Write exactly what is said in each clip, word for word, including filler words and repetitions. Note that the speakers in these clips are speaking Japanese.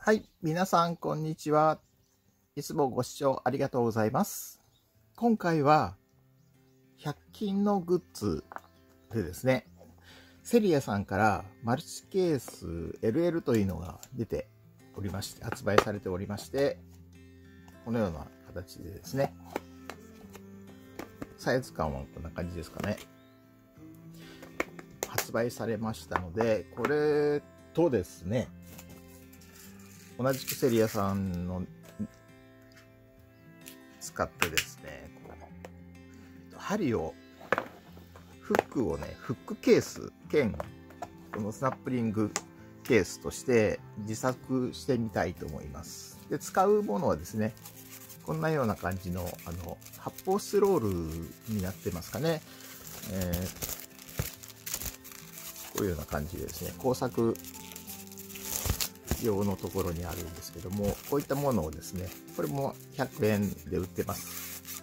はい、皆さんこんにちは。いつもご視聴ありがとうございます。今回はひゃく均のグッズでですね、セリアさんからマルチケース エルエル というのが出ておりまして、発売されておりまして、このような形でですね、サイズ感はこんな感じですかね。発売されましたので、これとですね、同じくセリアさんの使ってですね、こう針を、フックをね、フックケース兼このスナップリングケースとして自作してみたいと思います。で、使うものはですね、こんなような感じのあの発泡スチロールになってますかね。えー、こういうような感じでですね、工作用のところにあるんですけども、こういったものをですね、これもひゃくえんで売ってます。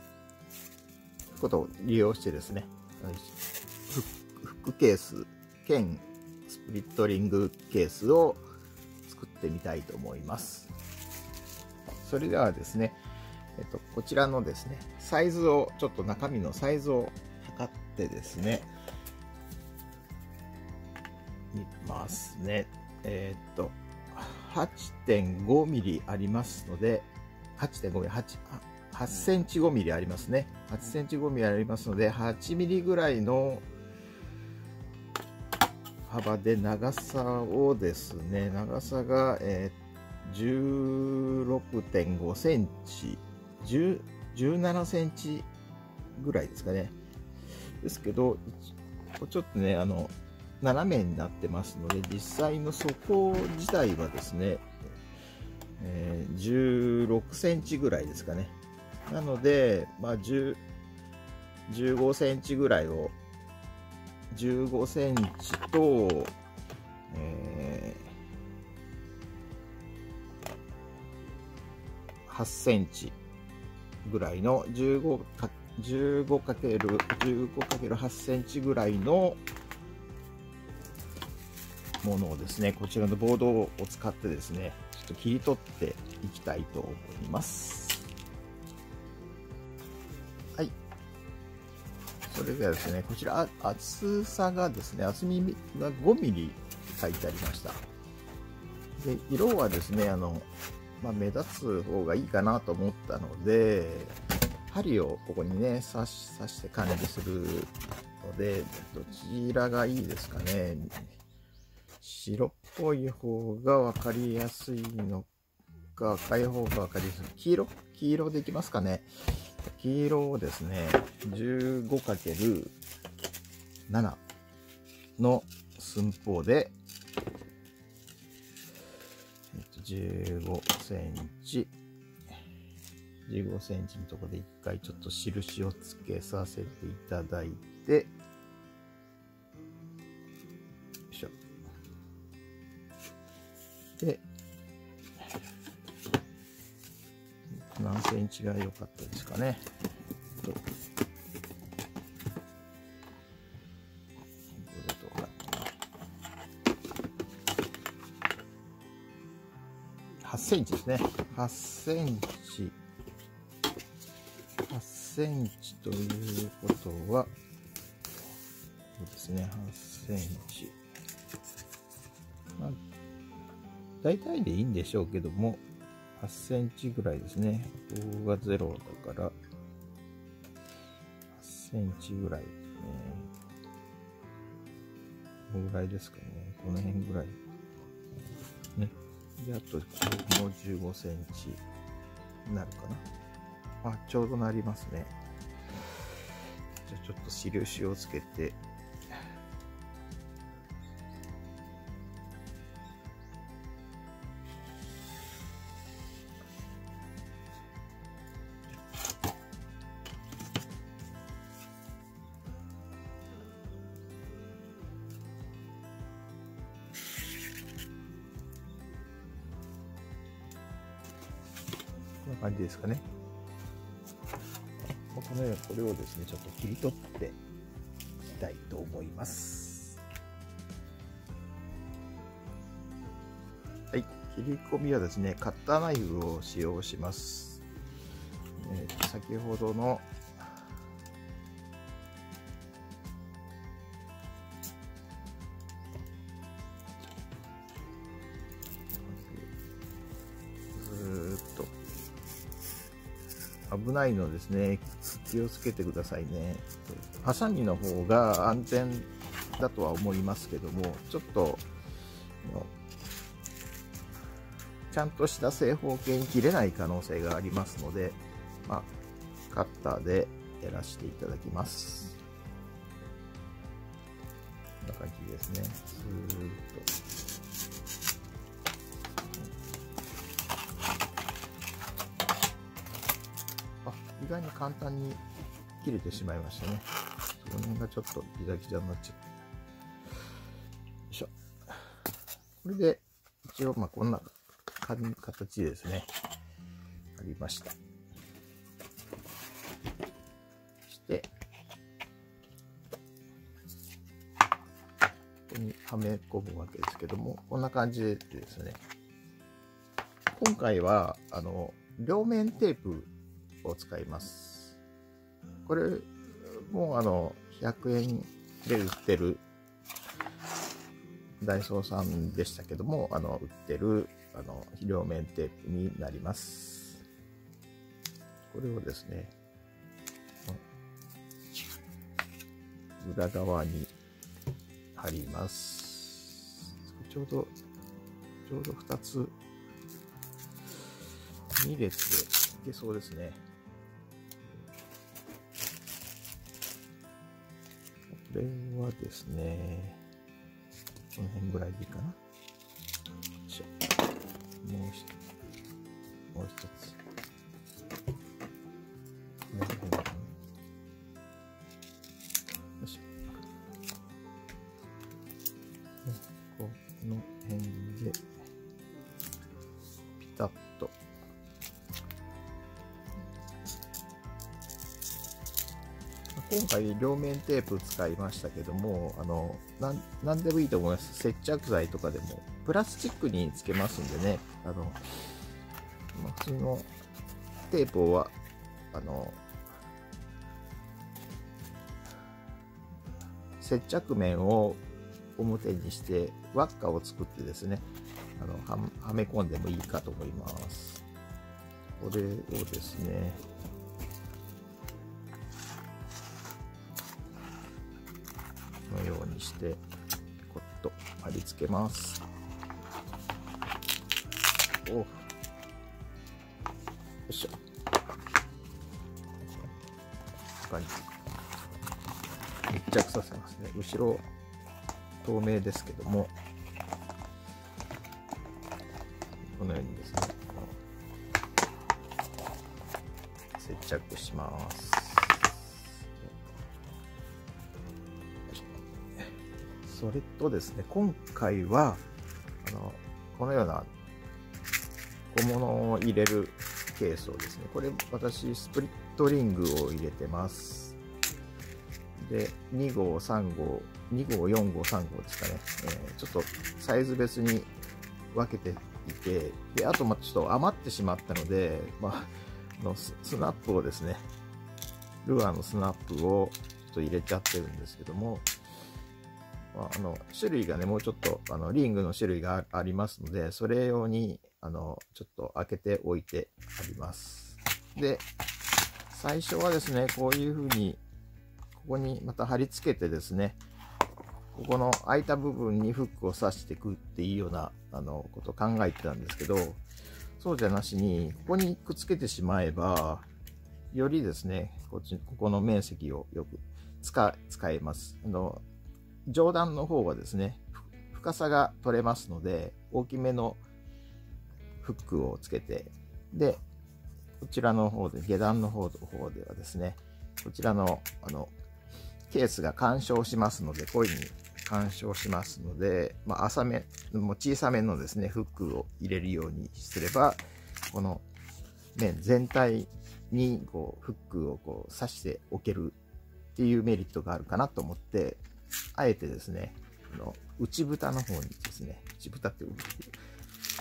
ということを利用してですね、フックケース兼スプリットリングケースを作ってみたいと思います。それではですね、えっと、こちらのですね、サイズを、ちょっと中身のサイズを測ってですね、見ますね。えー、っと、はちてんごミリありますので、はちてんごミリ、はち、はちセンチごミリありますね。はちセンチごミリありますので、はちミリぐらいの幅で長さをですね、長さが、えー、じゅうろくてんごセンチ、じゅうななセンチぐらいですかね。ですけど、ちょっとね、あの、斜めになってますので、実際の底自体はですね、えー、じゅうろくセンチぐらいですかね。なので、まあ、じゅう、じゅうごセンチぐらいを、じゅうごセンチと、えー、はちセンチぐらいの じゅうごかけるじゅうごかけるはちセンチぐらいのものをですね、こちらのボードを使ってですね、ちょっと切り取っていきたいと思います。はい。それではですね、こちら厚さがですね、厚みがごミリ書いてありました。で、色はですね、あの、まあ、目立つ方がいいかなと思ったので、針をここにね、刺し、刺して管理するので、どちらがいいですかね。白っぽい方が分かりやすいのか、赤い方が分かりやすい。黄色黄色でいきますかね。黄色をですね、じゅうごかけるなな の寸法で、えっと、じゅうごセンチ、じゅうごセンチのところで一回ちょっと印をつけさせていただいて、よいしょ。で、何センチが良かったですかね。はちセンチですね。はちセンチ。はちセンチということは、そうですね、はちセンチ。まあ、大体でいいんでしょうけども、はちセンチぐらいですね。ここがゼロだから、はちセンチぐらいですね。このぐらいですかね。この辺ぐらい。ね。で、あと、ここもじゅうごセンチになるかな。あ、ちょうどなりますね。じゃあちょっと印をつけて、こんな感じですかね。このようにこれをですね、ちょっと切り取っていきたいと思います。はい、切切り込みはですね、カッターナイフを使用します。えー、先ほどの危ないのですね。気をつけてくださいね。ハサミの方が安全だとは思いますけども、ちょっとちゃんとした正方形に切れない可能性がありますので、まあ、カッターでやらせていただきます。こんな感じですね。スーッと。意外に簡単に切れてしまいましたね。この辺がちょっとギザギザになっちゃった。よいしょ。これで一応まあこんな形ですね。ありました。そして、ここにはめ込むわけですけども、こんな感じでですね。今回はあの両面テープを使います。これもうあのひゃくえんで売ってるダイソーさんでしたけども、あの売ってるあの両面テープになります。これをですね、裏側に貼ります。ちょうどちょうどふたつに列でいけそうですね。これはですね、この辺ぐらいでいいかな。もう一つ、もう一つ。この辺かな。よいしょ。この辺で、ピタッと。今回両面テープ使いましたけども、あのななんでもいいと思います。接着剤とかでもプラスチックにつけますんでね、あの普通のテープはあの接着面を表にして輪っかを作ってですね、あの は, はめ込んでもいいかと思います。これをですね、このようにしてコッと貼り付けます。およいしょ。感じ密着させますね。後ろ透明ですけども、このようにですね接着します。それとですね、今回はあのこのような小物を入れるケースをですね、これ私スプリットリングを入れてます。でに号さん号に号よん号さん号ですかね、えー、ちょっとサイズ別に分けていて、であとまあちょっと余ってしまったので、まあ、のスナップをですね、ルアーのスナップをちょっと入れちゃってるんですけども、あの種類がね、もうちょっとあのリングの種類が あ, ありますので、それ用にあのちょっと開けておいてあります。で最初はですね、こういうふうにここにまた貼り付けてですね、ここの空いた部分にフックを刺していくっていうようなあのことを考えてたんですけど、そうじゃなしにここにくっつけてしまえばよりですね、こっちここの面積をよく 使, 使えます。あの上段の方はですね、深さが取れますので、大きめのフックをつけて、でこちらの方で下段の方ではですね、こちらのあのケースが干渉しますので、こういうふうに干渉しますので、まあ、浅めもう小さめのですねフックを入れるようにすれば、この面全体にこうフックをこう刺しておけるっていうメリットがあるかなと思って、あえてですね、あの内蓋の方にですね、内蓋って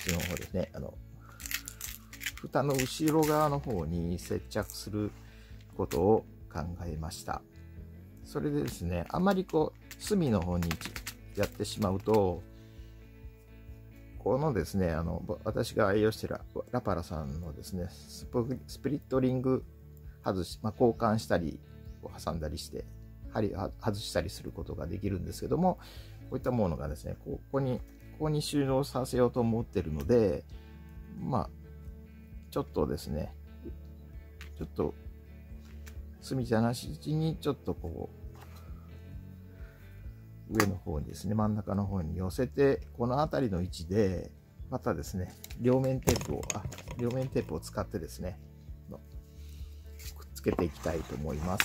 ちの方ですね、あの、蓋の後ろ側の方に接着することを考えました。それでですね、あまりこう、隅の方にやってしまうと、このですね、あの、私が愛用しているラパラさんのですね、スプリットリング外し、まあ、交換したり、挟んだりして、針を外したりすることができるんですけども、こういったものがですね、ここに、ここに収納させようと思ってるので、まあ、ちょっとですね、ちょっと、隅じゃなしにちょっとこう、上の方にですね、真ん中の方に寄せて、この辺りの位置で、またですね、両面テープを、あ、両面テープを使ってですね、くっつけていきたいと思います。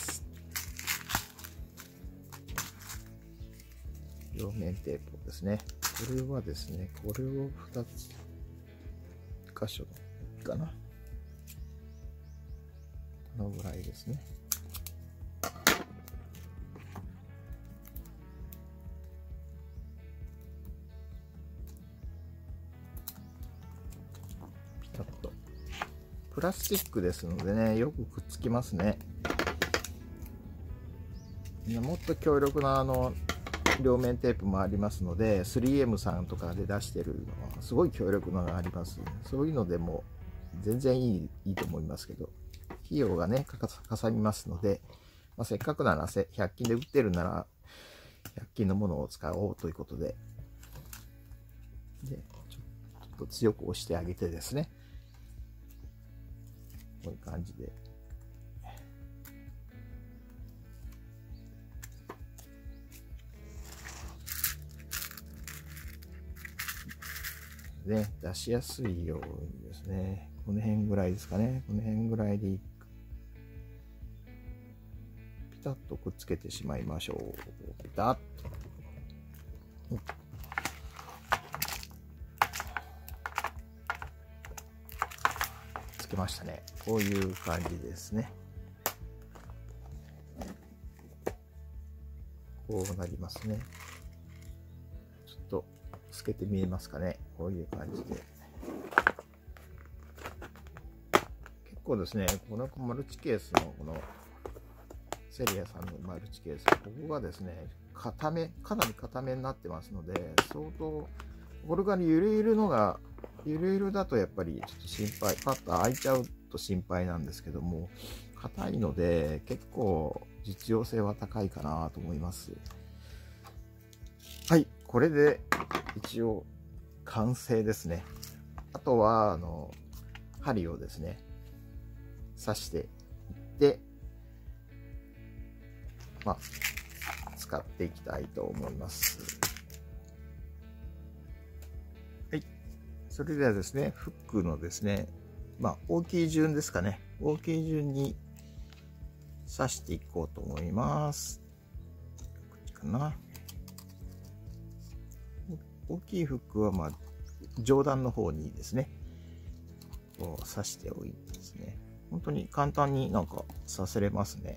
両面テープをですね、これはですね、これをふたつ箇所かな。このぐらいですね。ピタッと。プラスチックですのでね、よくくっつきますね。もっと強力なあの両面テープもありますので スリーエム さんとかで出してるのはすごい強力なのがあります。そういうのでも全然いい、いいと思いますけど、費用がねかさみますので、まあ、せっかくならひゃく均で売ってるならひゃく均のものを使おうということで、でちょっと強く押してあげてですね、こういう感じでね、出しやすいようにですね、この辺ぐらいですかね、この辺ぐらいでいく、ピタッとくっつけてしまいましょう。ピタッと、うん、つけましたね。こういう感じですね。こうなりますね。ちょっと透けて見えますかね。こういう感じで。結構ですね、このマルチケースのこのセリアさんのマルチケース、ここがですね、固め、かなり固めになってますので、相当、これがゆるゆるのが、ゆるゆるだとやっぱりちょっと心配、パッと開いちゃうと心配なんですけども、硬いので結構実用性は高いかなと思います。はい、これで一応完成ですね。あとは、あの、針をですね、刺していって、まあ、使っていきたいと思います。はい。それではですね、フックのですね、まあ、大きい順ですかね。大きい順に刺していこうと思います。こっちかな。大きいフックは、まあ、上段の方にですね、こう刺しておいてですね、本当に簡単になんか刺せれますね。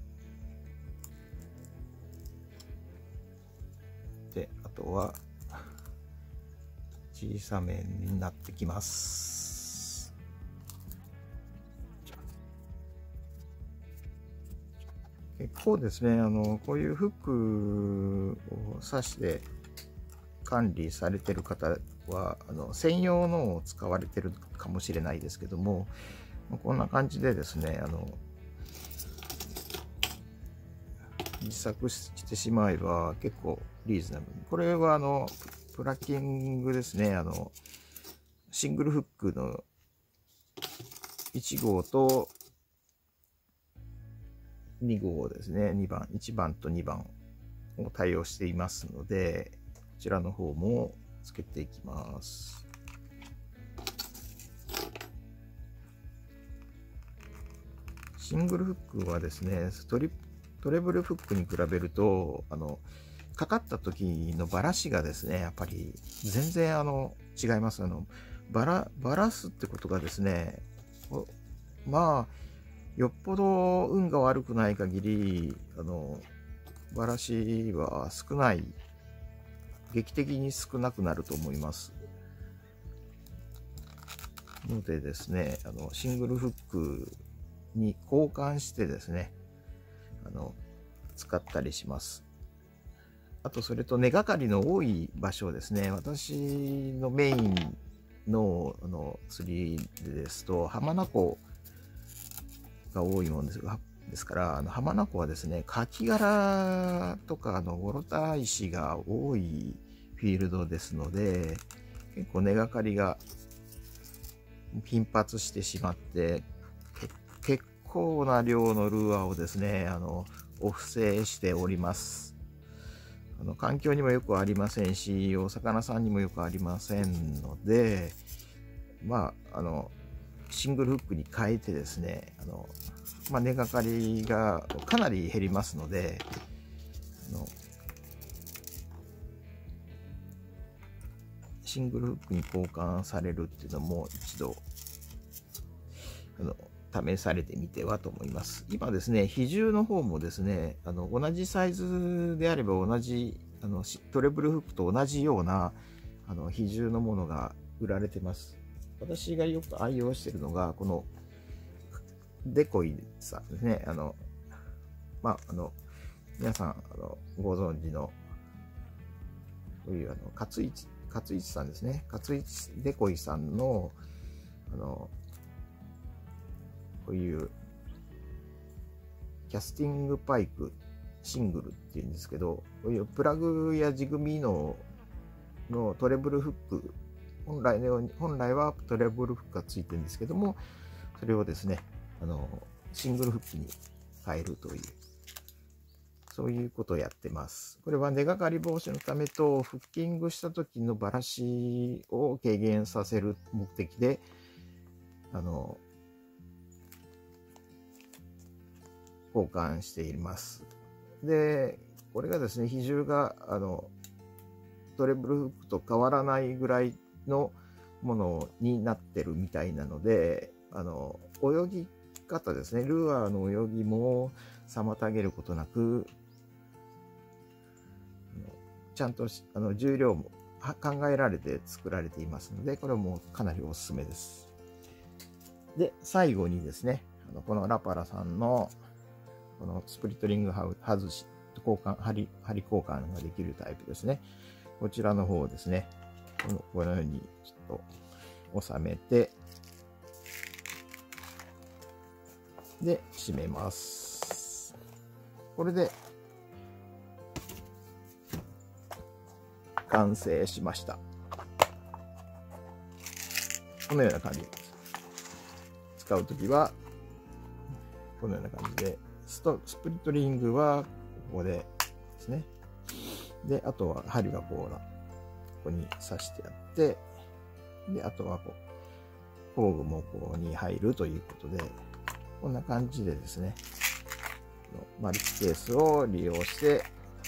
で、あとは小さめになってきます。結構ですね、あのこういうフックを刺して管理されてる方はあの専用のを使われてるかもしれないですけども、こんな感じでですね、あの自作してしまえば結構リーズナブル。これはあのプラッキングですね。あのシングルフックのいち号とに号ですね。にばん、いちばんとにばんを対応していますので、こちらの方もつけていきます。シングルフックはですね、トリトレブルフックに比べると、あの、かかった時のバラしがですね、やっぱり全然あの違います。あの、バラ、バラすってことがですね、まあ、よっぽど運が悪くない限り、あの、バラしは少ない、劇的に少なくなると思います。 のでですね、あのシングルフックに交換してですね、あの使ったりします。あと、それと根がかりの多い場所ですね。私のメインのあの釣りですと、浜名湖が多いもんですが、ですから、あの浜名湖はですね、カキ殻とかのゴロタ石が多いフィールドですので、結構根がかりが頻発してしまって、結構な量のルアーをですね、あの、お布施しております。あの環境にもよくありませんし、お魚さんにもよくありませんので、まあ、あの、シングルフックに変えてですね、あの、まあ、根がかりがかなり減りますので、あのシングルフックに交換されるっていうのも一度あの試されてみてはと思います。今ですね、比重の方もですね、あの同じサイズであれば同じあのトレブルフックと同じようなあの比重のものが売られてます。私がよく愛用しているのがこのデコイさんですね。あのまああの皆さんあのご存知のこういうあの勝一勝一さんですね。勝一デコイさんのあのこういうキャスティングパイプシングルっていうんですけど、こういうプラグやジグミののトレブルフック、本来のように本来はトレブルフックがついてるんですけども、それをですね、あのシングルフックに変えるという、そういうことをやってます。これは根がかり防止のためと、フッキングした時のバラシを軽減させる目的で、あの交換しています。で、これがですね、比重があのトレブルフックと変わらないぐらいのものになってるみたいなので、あの泳ぎ方ですね、ルアーの泳ぎも妨げることなく、ちゃんとあの重量も考えられて作られていますので、これもかなりおすすめです。で、最後にですね、あのこのラパラさんのこのスプリットリング外し、交換、針、針交換ができるタイプですね。こちらの方をですね、このこのようにちょっと収めて、で、締めます。これで、完成しました。このような感じです。使うときは、このような感じで、ストスプリットリングはここでですね。で、あとは針がこうな、ここに刺してやって、で、あとはこう、工具もここに入るということで、こんな感じでですね、マルチケースを利用して、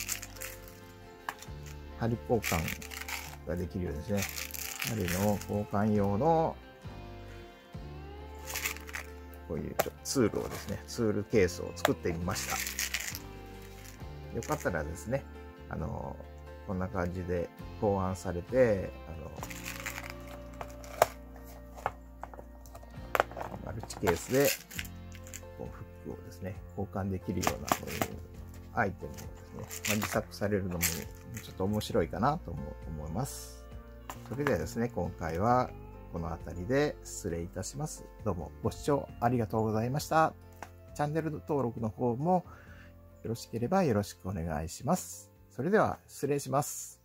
針交換ができるようですね。針の交換用のこういうツールをですね、ツールケースを作ってみました。よかったらですね、あの、こんな感じで考案されて、あの、マルチケースでこうフックをですね、交換できるようなこういうアイテムをですね、まあ、自作されるのもちょっと面白いかなと思います。それではですね、今回はこの辺りで失礼いたします。どうもご視聴ありがとうございました。チャンネル登録の方もよろしければよろしくお願いします。それでは失礼します。